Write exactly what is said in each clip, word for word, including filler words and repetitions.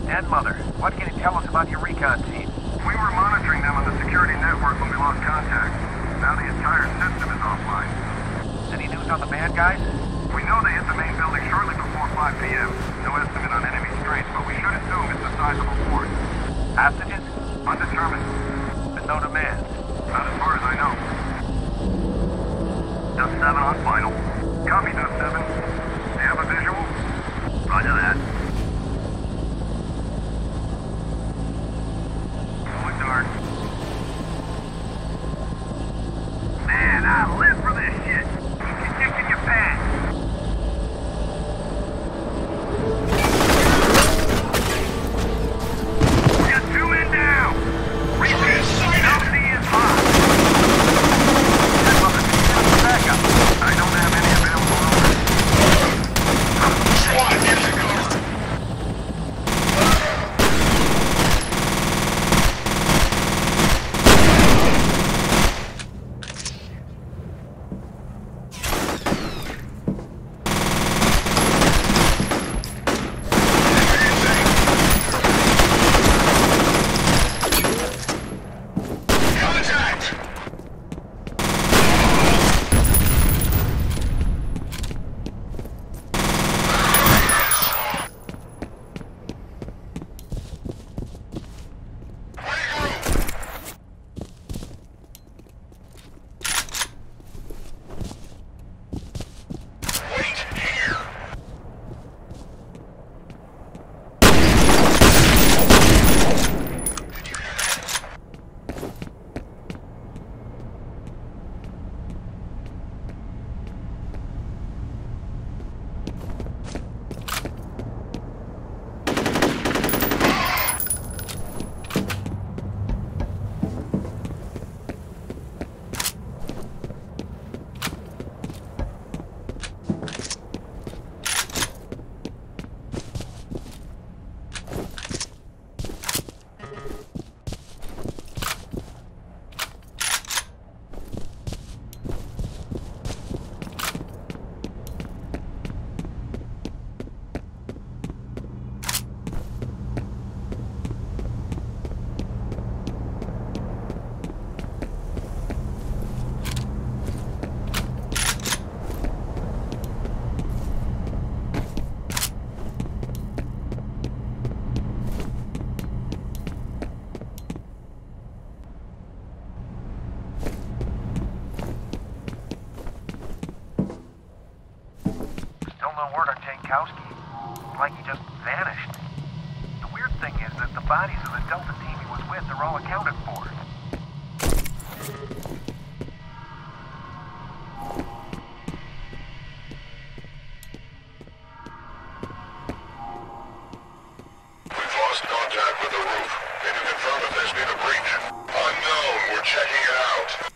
And Mother, what can you tell us about your recon team? We were monitoring them on the security network when we lost contact. Now the entire system is offline. Any news on the bad guys? We know they hit the main building shortly before five P M No estimate on enemy strength, but we should assume it's a sizable force. Hostages? Undetermined. But no demand. Not as far as I know. Dust seven on final. Copy, Dust seven. Do you have a visual? Roger that. Going dark. Man, I live for this shit. Keep kicking your pants. We got two men down. Repeat. L C is hot. Backup. I don't have any available numbers. SWAT, get the cover. Word on Jankowski. Like he just vanished. The weird thing is that the bodies of the Delta team he was with are all accounted for. We've lost contact with the roof. Can you confirm if there's been a breach? Unknown. We're checking it out.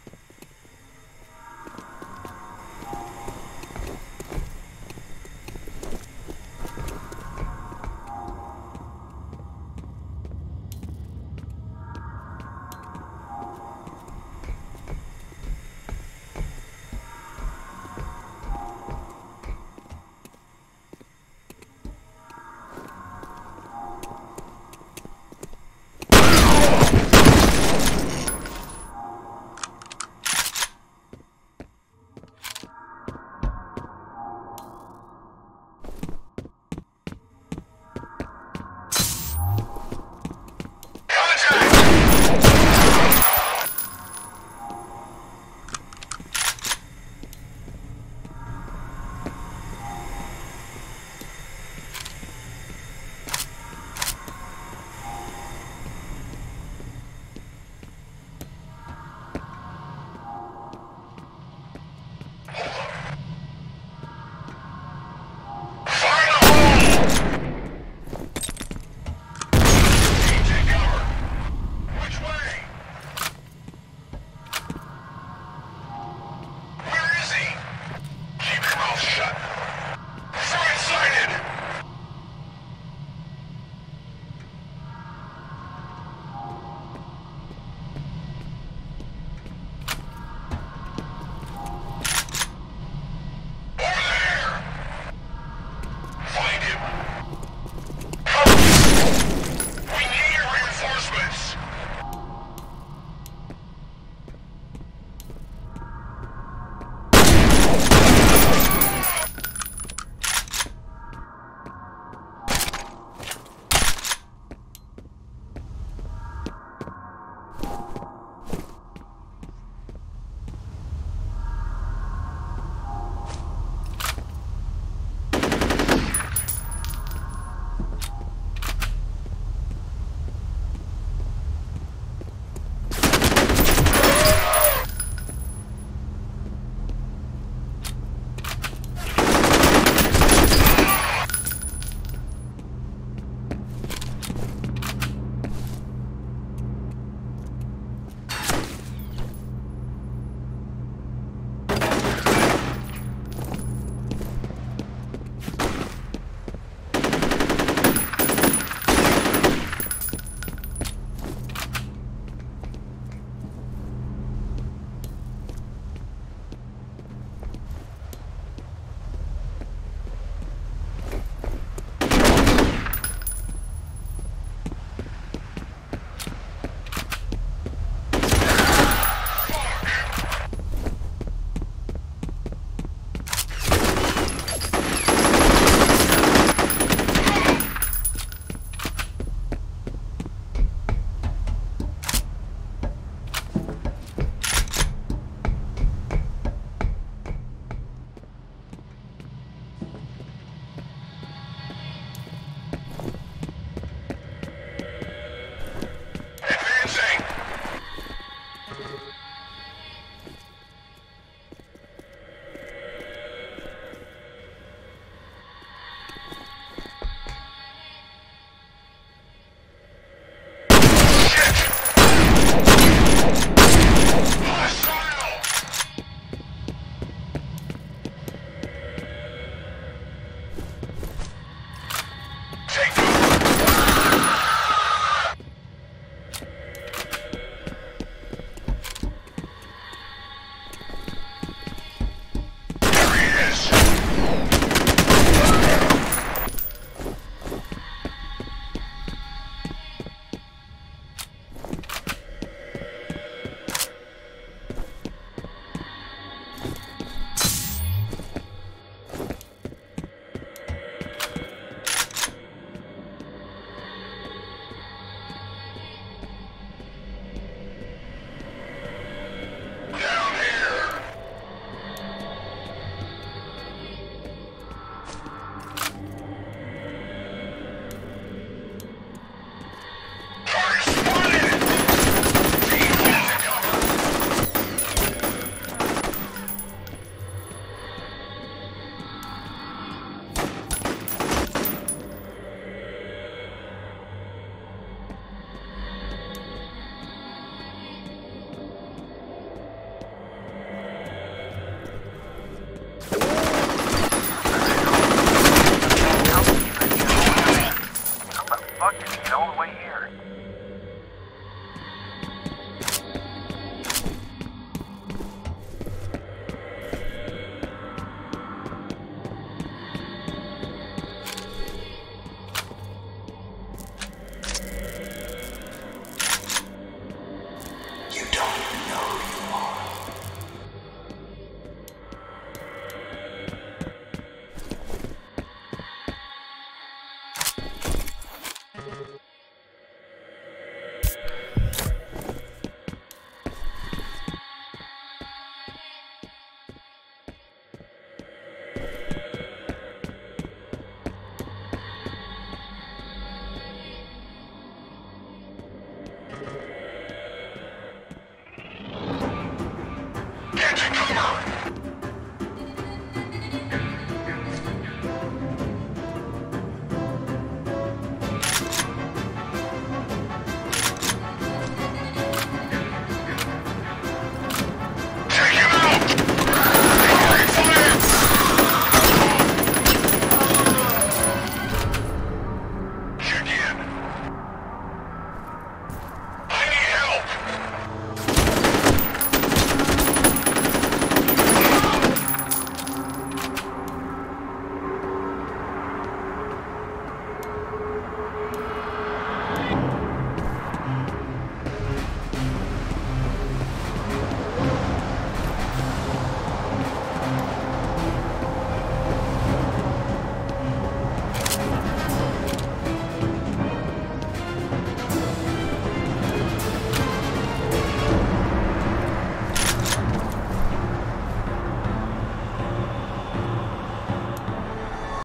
Engaging cover.